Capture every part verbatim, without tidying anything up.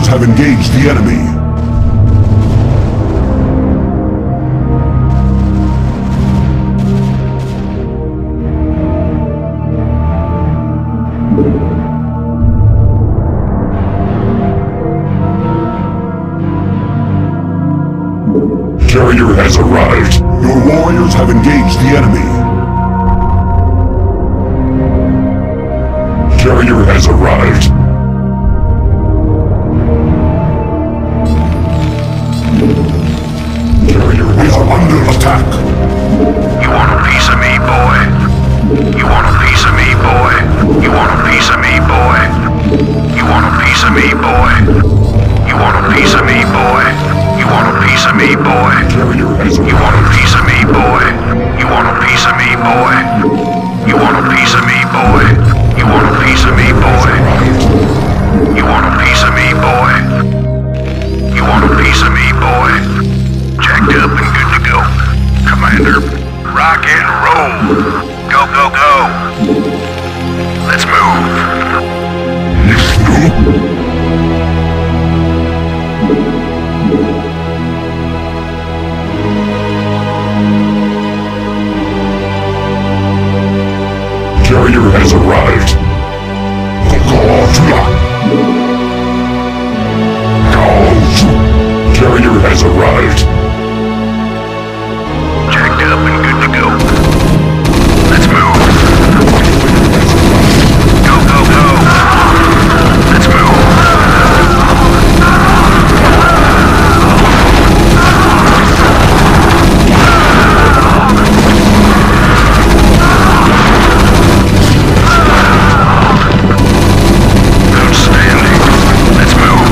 have engaged the enemy. Carrier has arrived. Your warriors have engaged the enemy. Carrier has arrived. Carrier is under attack. You want a piece of me, boy? You want a piece of me, boy? You want a piece of me, boy? You want a piece of me, boy? You want a piece of me, boy? You want a piece of me, boy? Carrier has You want a arrived. piece of me, boy? You want a piece of me, boy? You want a piece of me, boy? You want a piece of me, boy? You want a piece of me, boy? You want a piece of me, boy? Jacked up and good to go. Commander, rock and roll. Go, go, go. Let's move. Carrier has arrived. Carrier has arrived. Jacked up and good to go. Let's move. Go, go, go. Let's move. Outstanding. Let's move.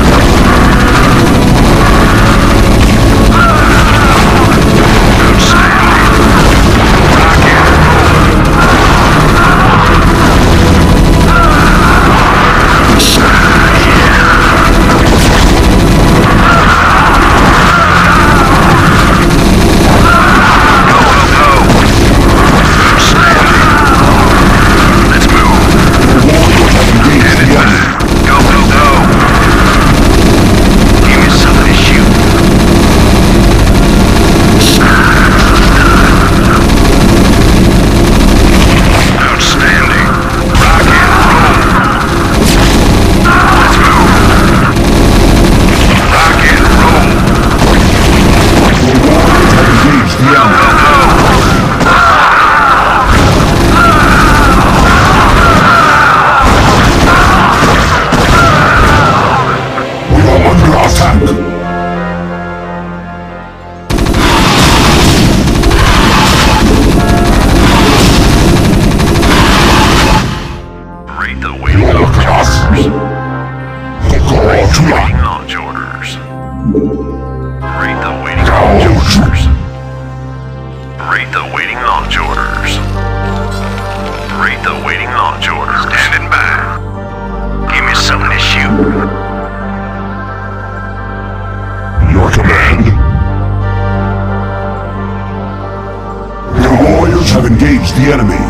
Engage the enemy.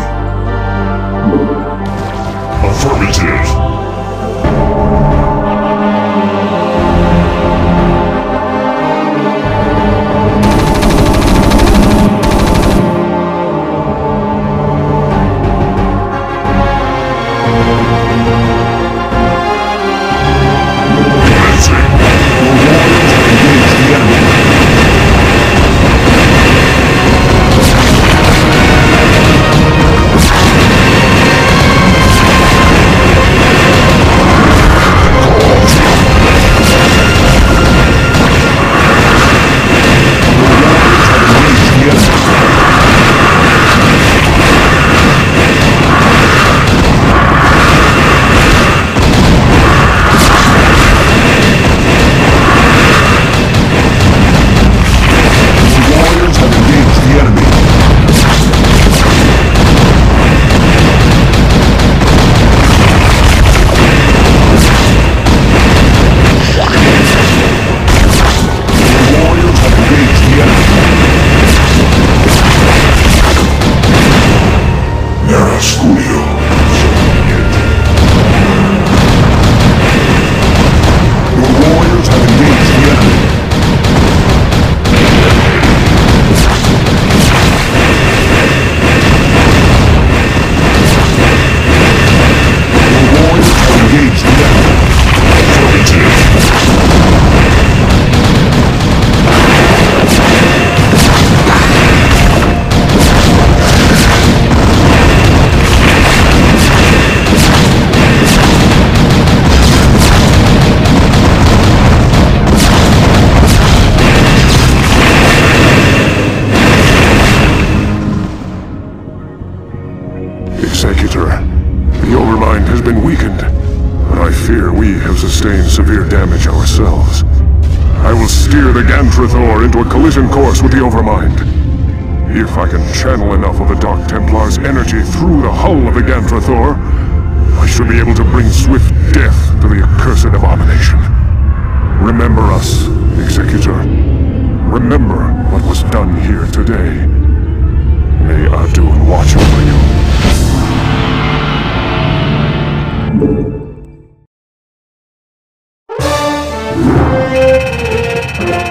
Affirmative. Let's sustain severe damage ourselves. I will steer the Gantrathor into a collision course with the Overmind. If I can channel enough of the Dark Templar's energy through the hull of the Gantrathor, I should be able to bring swift death to the accursed abomination. Remember us, Executor. Remember what was done here today. May Adun watch over you.